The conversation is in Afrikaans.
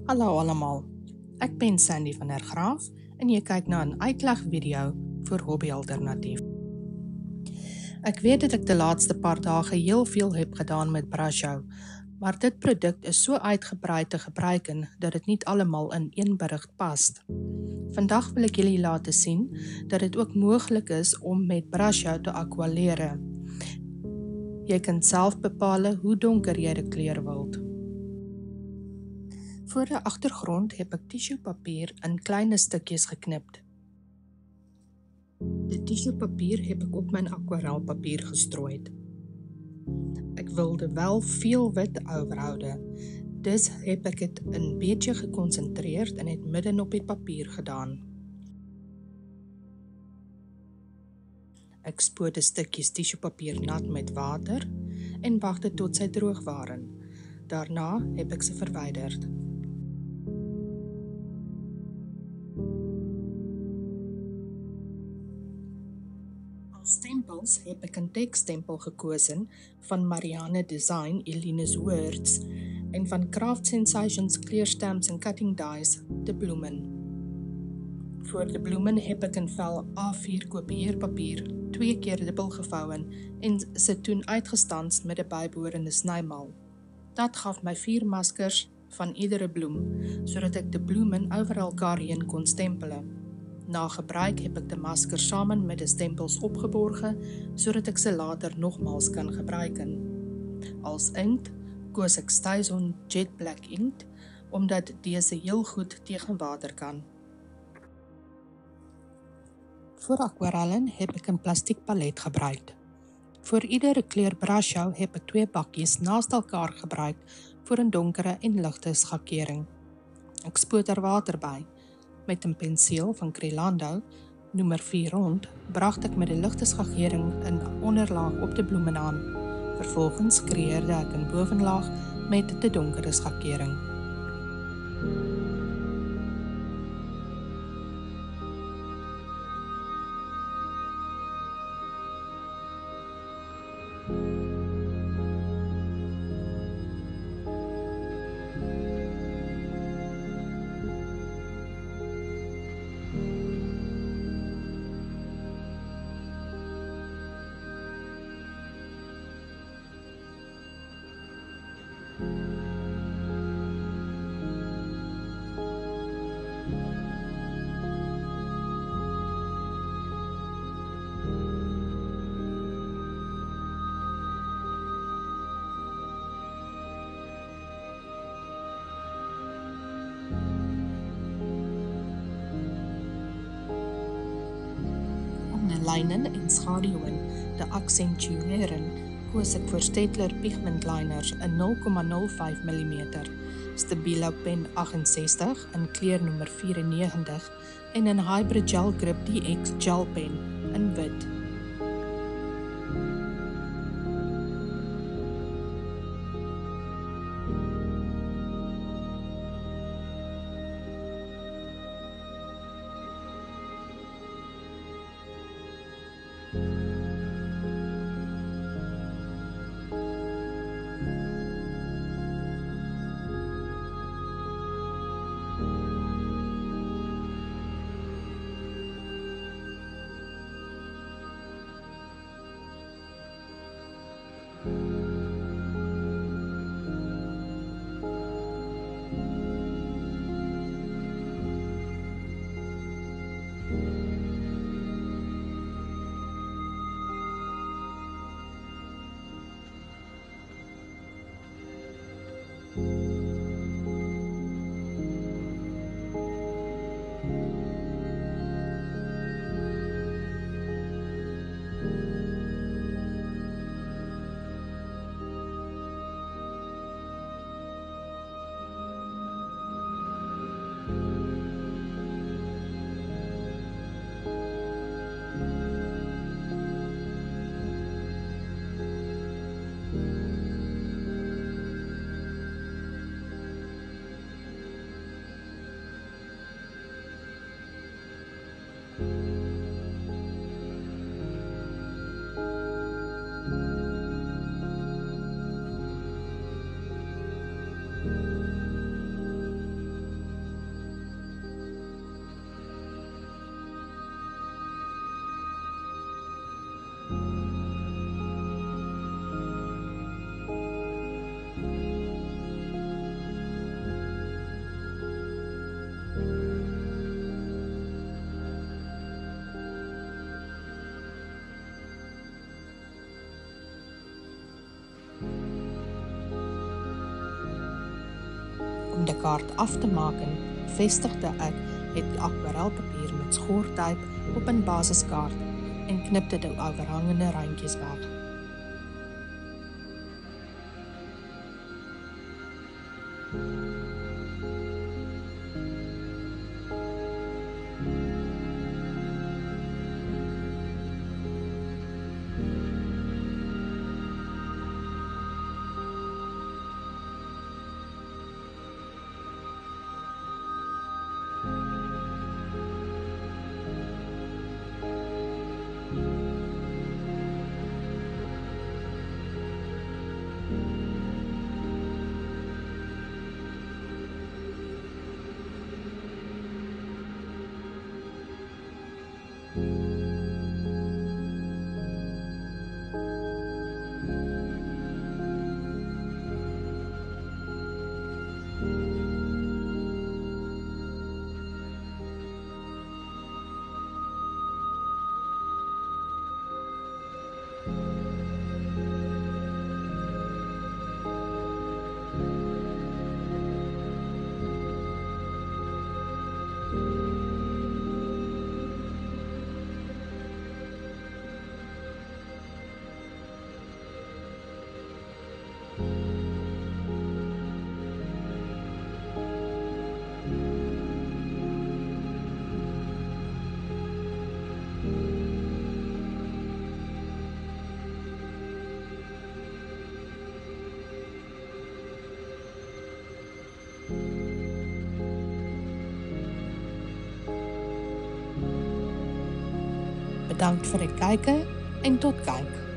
Hallo allemaal, ek ben Sandy van der Graaf en jy kyk na 'n uitlegvideo vir Hobby Alternatief. Ek weet dat ek die laaste paar dae heel veel heb gedaan met Brushow, maar dit produk is so uitgebrei te gebruik dat dit nie almal in een berig pas. Vandag wil ek julle laat sien dat dit ook moontlik is om met Brushow te aquarellere. Jy kan self bepaal hoe donker jy die kleur wilt. Voor die agtergrond heb ek tissuepapier in kleine stukjes geknipt. Die tissuepapier heb ek op mijn aquarelpapier gestrooid. Ek wilde wel veel wit overhouden, dus heb ek het een beetje geconcentreerd en het midden op het papier gedaan. Ek spoor die stukjes tissuepapier nat met water en wagte tot sy droog waren. Daarna heb ek ze verwijderd. Als stempels heb ek 'n tekststempel gekozen van Marianne Design, Eline's Words en van Craft Sensations kleurstamps en cutting dies, de bloemen. Voor de bloemen heb ek 'n vel A4 kopieerpapier 2 keer dubbel gevouwen en se toen uitgestanst met 'n bybehorende snymal. Dat gaf my 4 maskers van iedere bloem, sodat ek de bloemen over elkaar heen kon stempelen. Na gebruik heb ek die masker samen met die stempels opgeborgen, sodat ek ze later nogmaals kan gebruiken. Als inkt koos ek Stuyson Jet Black inkt, omdat deze heel goed tegen water kan. Voor aquarellen heb ek 'n plastiek palet gebruikt. Voor iedere kleur Brushow heb ek 2 bakkies naast elkaar gebruikt voor 'n donkere en ligte skakering. Ek spoot er water by. Met 'n penseel van Crelando, nummer 4 rond, bracht ek met 'n ligte skakering 'n onderlaag op de bloemen aan. Vervolgens creëerde ek 'n bovenlaag met de donkere skakering. Lijnen en schaduwen te accentueren, koos ek vir Staedtler pigment liners in 0,05 mm, Stabilo pen 68 in kleur nummer 94 en 'n Hybrid Gel Grip DX gel pen in wit. Om die kaart af te maken, vestigde ek het akwarelpapier met schoortyp op 'n basiskaart en knipte die oorhangende randjies weg. Bedankt vir die kyke en tot kyk.